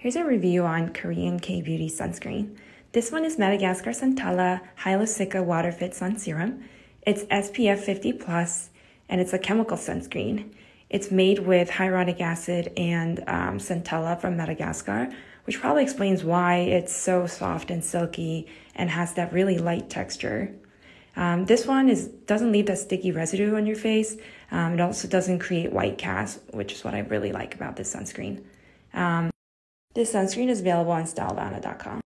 Here's a review on Korean Kbeauty sunscreen. This one is Madagascar Centella Hyalu-Cica Water Fit Sun Serum. It's SPF 50+, and it's a chemical sunscreen. It's made with hyaluronic acid and Centella from Madagascar, which probably explains why it's so soft and silky and has that really light texture. This one doesn't leave that sticky residue on your face. It also doesn't create white cast, which is what I really like about this sunscreen. This sunscreen is available on StyleVana.com.